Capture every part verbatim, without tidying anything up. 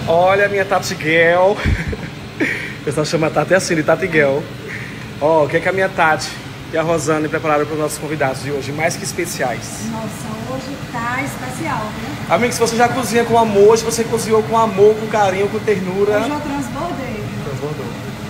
Olha a minha Tati Guel. O pessoal chama a Tati assim, de Tati Guel. Ó, oh, o que é que a minha Tati e a Rosane prepararam para os nossos convidados de hoje, mais que especiais? Nossa, hoje tá especial, né? Amigo, se você já cozinha com amor, se você cozinhou com amor, com carinho, com ternura... Hoje eu transbordei. Transbordou.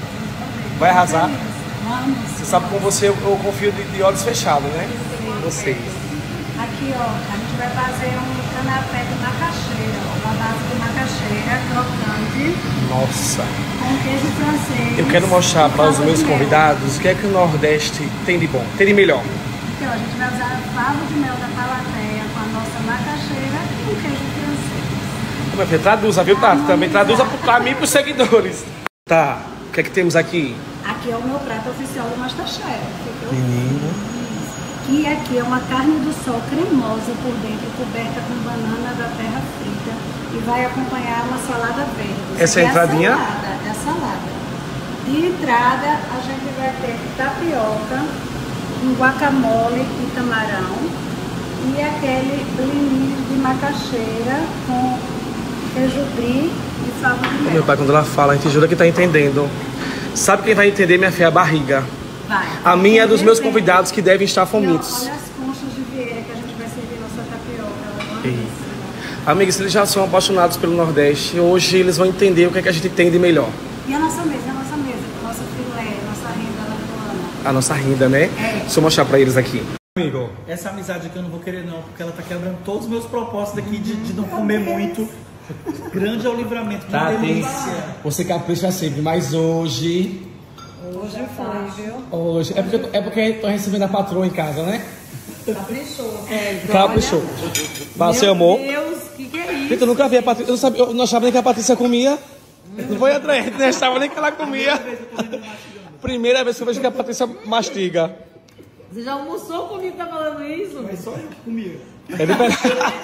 Vai arrasar? Vamos. Você sabe com você, eu, eu confio de, de olhos fechados, né? Sim. Vocês. Aqui, ó, a gente vai fazer um canapé de macaxeira, ó, uma base de macaxeira crocante. Nossa. Com queijo francês. Eu quero mostrar para os meus convidados o que é que o Nordeste tem de bom, tem de melhor. Aqui, ó, a gente vai usar favo de mel da Palateia com a nossa macaxeira e um queijo francês. Minha filha, traduza, viu, Tati? Também traduza para mim e para os seguidores. Tá, o que é que temos aqui? Aqui é o meu prato oficial do Masterchef. Menino. E aqui é uma carne do sol cremosa por dentro, coberta com banana da terra frita. E vai acompanhar uma salada verde. Essa é a entradinha? É a salada, é a salada. De entrada, a gente vai ter tapioca, um guacamole e camarão. E aquele blininho de macaxeira com queijo brie e favo de mel. Meu pai, quando ela fala, a gente jura que tá entendendo. Sabe quem vai entender, minha filha? A barriga. Vai. A minha é dos meus convidados que devem estar famintos. Olha as conchas de vieira que a gente vai servir nossa tapioca. Amigos, eles já são apaixonados pelo Nordeste. Hoje eles vão entender o que é que a gente tem de melhor. E a nossa mesa, a nossa mesa, nosso filé, nossa renda alagoana. A nossa renda, né? É. Deixa eu mostrar pra eles aqui. Amigo, essa amizade aqui eu não vou querer não, porque ela tá quebrando todos os meus propósitos aqui de, de não comer muito. Grande é o livramento, que tá, delícia. Você capricha sempre, mas hoje... Hoje foi, viu? Hoje... É porque, é porque eu tô recebendo a patroa em casa, né? Caprichou. É, Caprichou. Passei, amor. Meu Deus, o que, que é isso? Gente, eu nunca vi a Patrícia. Eu não, sabia, eu não achava nem que a Patrícia comia. Não foi, André? Não achava nem que ela comia. Primeira vez que eu vejo que a Patrícia mastiga. Você já almoçou comigo, tá falando isso? Mas só eu que comia. É diferente.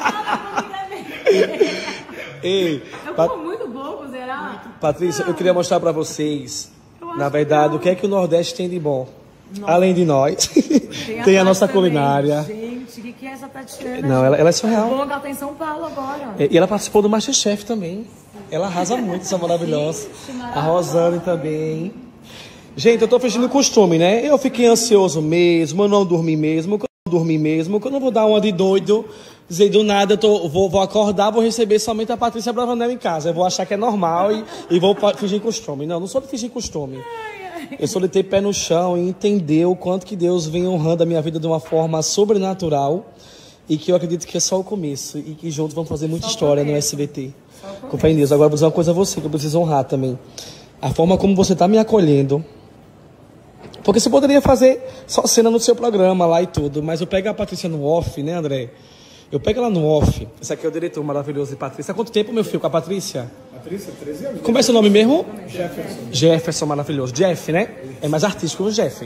Ei, Eu Pat... como muito pouco, será? Patrícia, eu queria mostrar pra vocês, na verdade, o que é que o Nordeste tem de bom. Nossa. Além de nós, tem a, tem a nossa também. Culinária. Gente, o que, que é essa Tatiana? Não, ela, ela é surreal. Bom, ela tá em São Paulo agora. E, e ela participou do Masterchef também. Ela arrasa muito, essa maravilhosa. Gente, a Rosane também. Gente, eu tô fechando o costume, né? Eu fiquei ansioso mesmo, eu não dormi mesmo, eu não dormi mesmo, que eu não vou dar uma de doido, dizer do nada, eu tô, vou, vou acordar, vou receber somente a Patrícia Bravanel em casa. Eu vou achar que é normal e, e vou fingir costume. Não, não sou de fingir costume. Eu sou de ter pé no chão e entender o quanto que Deus vem honrando a minha vida de uma forma sobrenatural e que eu acredito que é só o começo e que juntos vamos fazer muita só história no S B T. Com fé em Deus. Agora vou dizer uma coisa a você que eu preciso honrar também. A forma como você está me acolhendo. Porque você poderia fazer só cena no seu programa lá e tudo, mas eu pego a Patrícia no off, né, André? Eu pego ela no off. Esse aqui é o diretor maravilhoso de Patrícia. Há quanto tempo, meu filho, com a Patrícia? Patrícia, treze anos. Como é seu nome mesmo? Jefferson. Jefferson, maravilhoso. Jeff, né? É mais artístico que o Jeff.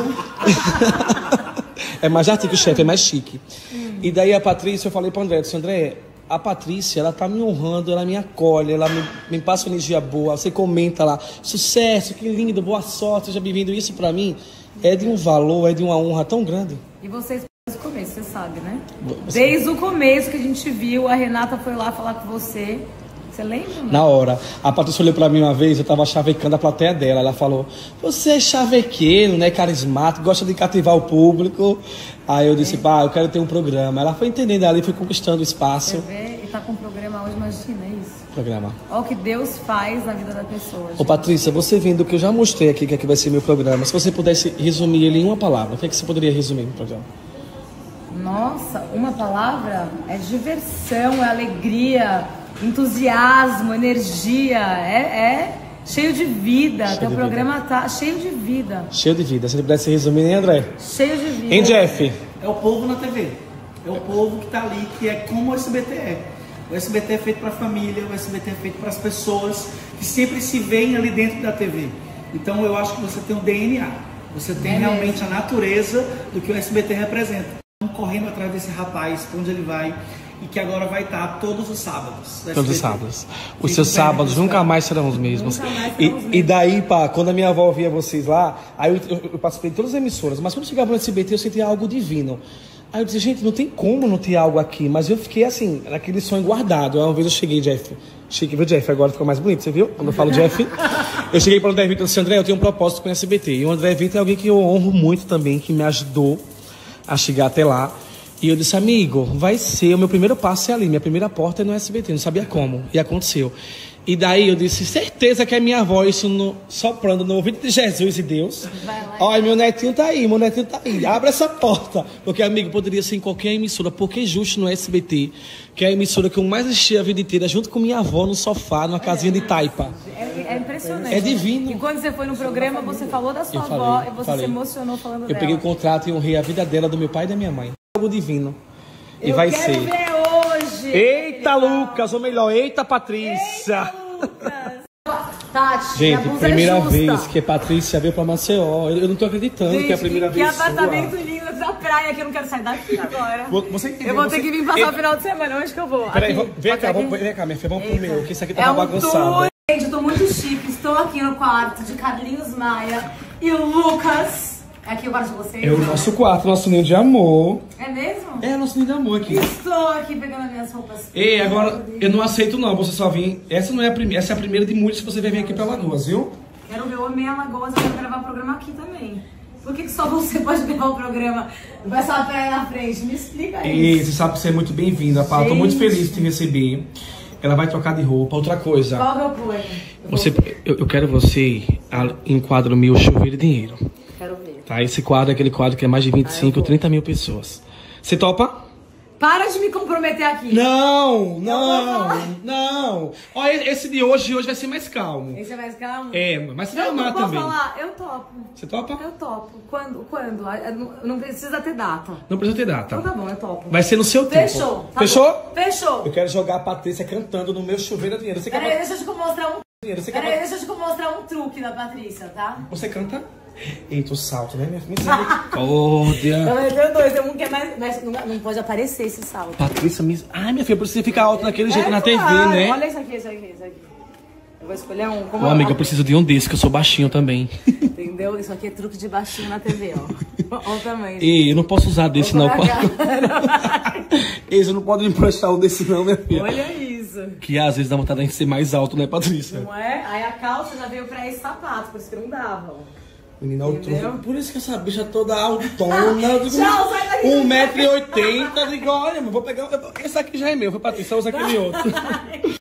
É mais artístico que o Jeff, é mais chique. E daí a Patrícia, eu falei para o André, eu disse, André, a Patrícia, ela tá me honrando, ela me acolhe, ela me, me passa energia boa, você comenta lá, sucesso, que lindo, boa sorte, já bem-vindo. Isso para mim é de um valor, é de uma honra tão grande. E vocês desde o começo, você sabe, né? Desde o começo que a gente viu, a Renata foi lá falar com você. Você lembra? Né? Na hora. A Patrícia olhou pra mim uma vez, eu tava chavecando a plateia dela. Ela falou, você é chavequeiro, né? Carismático, gosta de cativar o público. Aí eu disse, é. pá, eu quero ter um programa. Ela foi entendendo ali, foi conquistando o espaço. Você vê? E tá com um programa hoje, imagina isso. Programa. Olha o que Deus faz na vida da pessoa. Ô Patrícia, você vendo que eu já mostrei aqui que aqui vai ser meu programa. Se você pudesse resumir ele em uma palavra, o que, é que você poderia resumir no programa? Nossa, uma palavra? É diversão, é alegria, entusiasmo, energia, é, é cheio de vida. Cheio Teu de programa vida. Tá cheio de vida. Cheio de vida. Se você pudesse resumir, hein, André? Cheio de vida. Hein, Jeff? É o povo na T V. É o povo que tá ali, que é como o S B T é. O S B T é feito para a família, o S B T é feito para as pessoas que sempre se veem ali dentro da T V. Então eu acho que você tem o D N A. Você tem é realmente mesmo. A natureza do que o S B T representa. Correndo atrás desse rapaz, para onde ele vai, e que agora vai estar todos os sábados. Todos os sábados. Os seus sábados nunca mais serão os mesmos. Mais serão e, os mesmos. E daí, pá, quando a minha avó via vocês lá, aí eu, eu, eu participei de todas as emissoras, mas quando chegava no S B T eu sentia algo divino. Aí eu disse, gente, não tem como não ter algo aqui, mas eu fiquei assim, naquele sonho guardado. Aí uma vez eu cheguei, Jeff, Chique, viu, Jeff? Agora ficou mais bonito, você viu? Quando eu falo Jeff. Eu cheguei para o André Vitor e disse, André, eu tenho um propósito com o S B T. E o André Vitor é alguém que eu honro muito também, que me ajudou a chegar até lá. E eu disse, amigo, vai ser, o meu primeiro passo é ali, minha primeira porta é no S B T, não sabia como, e aconteceu. E daí eu disse, certeza que é minha voz no, soprando no ouvido de Jesus e Deus. Olha, meu netinho tá aí, meu netinho tá aí, abre essa porta. Porque, amigo, poderia ser em qualquer emissora, porque justo no S B T, que é a emissora que eu mais assisti a vida inteira, junto com minha avó no sofá, numa casinha de taipa. É, é impressionante. É divino. E quando você foi no programa, você falou da sua falei, avó e você falei. se emocionou falando Eu dela. peguei o contrato e honrei a vida dela, do meu pai e da minha mãe. Algo divino. E eu vai quero ser. ver hoje. Eita, Lucas, ou melhor, eita, Patrícia. Eita, Lucas. Tati, Gente, a primeira é justa. vez que a Patrícia veio pra Maceió. Eu, eu não tô acreditando Gente, que é a primeira que vez apartamento sua. lindo da praia, que eu não quero sair daqui agora. Você entendeu? Eu vou você... ter que vir passar o final de semana. Onde que eu vou? Peraí, Aqui. vem cá, Aqui. vamos, vem cá, minha filha, vamos pro Eita. meu, que isso aqui É tá um bagunçado. tour. Gente, eu tô muito chique. Estou aqui no quarto de Carlinhos Maia e o Lucas. É aqui o quarto de vocês? É o nosso quarto, nosso ninho de amor. É mesmo? É o nosso ninho de amor aqui. Estou aqui pegando as minhas roupas. Ei, agora, eu não aceito não, você só vir... Essa não é a primeira, essa é a primeira de muitas que você vai vir aqui pra Lagoas, viu? Quero ver, eu amei a Lagoas, eu quero gravar o programa aqui também. Por que, que só você pode gravar o programa? Vai só a praia na frente, me explica E isso. você sabe que você é muito bem-vinda, Paula. Tô muito feliz de te receber. Ela vai trocar de roupa. Outra coisa. Qual que é o plano? Você, eu, eu quero você em quadro meu Chuveiro e Dinheiro. Quero ver. Tá? Esse quadro é aquele quadro que é mais de vinte e cinco, trinta mil pessoas. Você topa? Para de me comprometer aqui. Não, não, não. Olha, esse de hoje, hoje vai ser mais calmo. Esse é mais calmo? É, mas você vai Eu amar posso também. falar? Eu topo. Você topa? Eu topo. Quando? Quando? Ah, Não, não precisa ter data. Não precisa ter data. Então tá bom, eu topo. Vai ser no seu tempo. Fechou. Tá Fechou? bom. Fechou. Eu quero jogar a Patrícia cantando no meu chuveiro de dinheiro. Você quer Peraí, deixa eu te mostrar um... dinheiro? Você quer Peraí, deixa eu te mostrar um truque da Patrícia, tá? Você canta? Eita, o salto, né, minha misericórdia. Eu tenho dois, tem um que é mais... Mas não, não pode aparecer esse salto. Patrícia, mis... ai, minha filha, precisa ficar alto daquele jeito É na T V, claro. né? Olha isso aqui, isso aqui, isso aqui. Eu vou escolher um. Como Ô, eu- amiga, eu preciso de um desse, que eu sou baixinho também. Entendeu? Isso aqui é truque de baixinho na T V, ó. Olha o tamanho. Ei, eu não posso usar desse, Vou não. pôr na cara. Ei, você não pode me emprestar um desse, não, minha filha. Olha isso. Que às vezes dá vontade de ser mais alto, né, Patrícia? Não é? Aí a calça já veio pra esse sapato, por isso que não dava, ó. Menina, Entendeu? alto. Por isso que essa bicha toda altona. Tchau, sai daqui. um metro e oitenta. Digo, olha, vou pegar. Esse aqui já é meu, foi Patrícia, usa aquele outro.